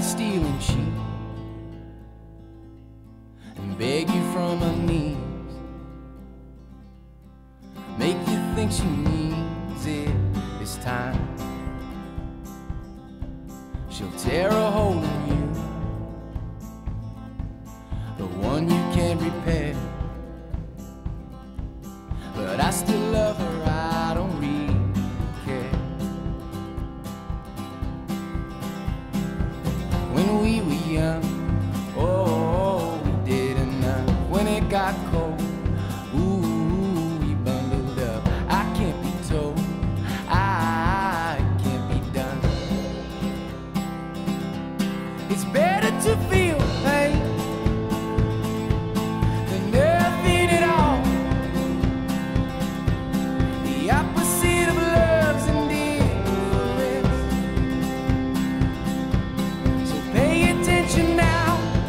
stealing sheep and beg you from her knees, make you think she needs it this time. She'll tear a hole in you, the one you can't repair. But I still love her, I don't really care. When we were young, oh, we did enough. When it got cold, ooh, we bundled up. I can't be told, I can't be done. It's better to feel pain than nothing at all. The opposite of love's indifference. So pay attention now.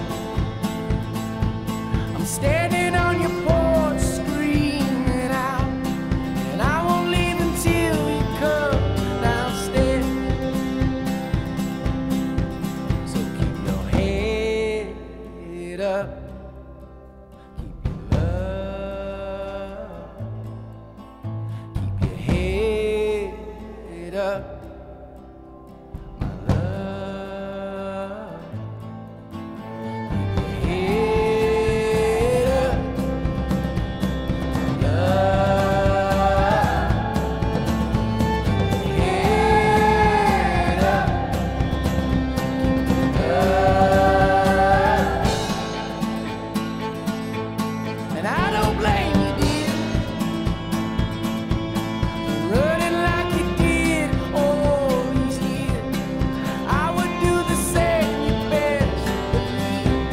I'm standing on your porch screaming out, and I won't leave until you come downstairs. So keep your head up, keep your love, keep your head up, my love. Keep your head up, my love. Keep your head up, keep your love. And I don't blame you, dear, for running like you did all these years. I would do the same, you best believe.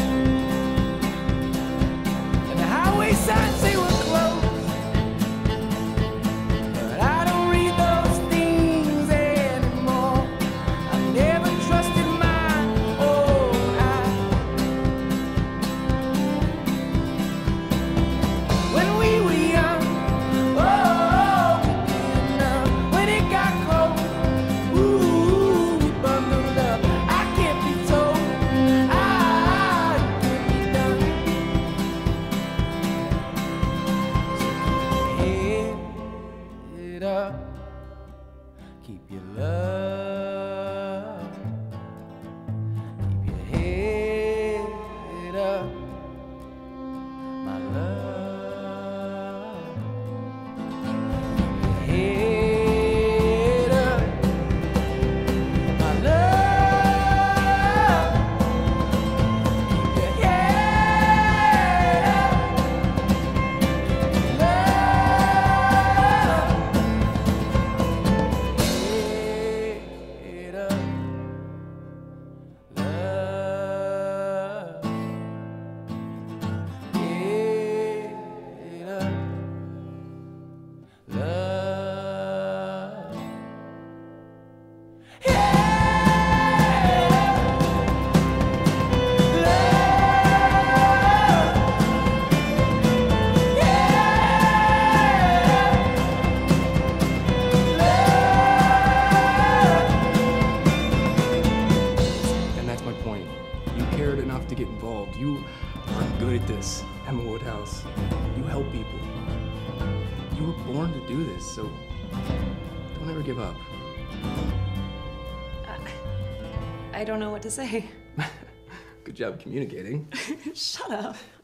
And the highway signs say we're closed, but I don't read those things anymore. I never trusted my own eyes. When we were young, oh, we did enough. When it got cold, ooh, we bundled up. I can't be told, I can't be done. So keep your head up, keep your love, keep your head up, my love. Keep your head up, my love. Keep your head up, love. Head up, love. Head up, love. Head up, And that's my point. You cared enough to get involved. You are good at this, Emma Woodhouse. You help people. You were born to do this, so don't ever give up. I don't know what to say. Good job communicating. Shut up.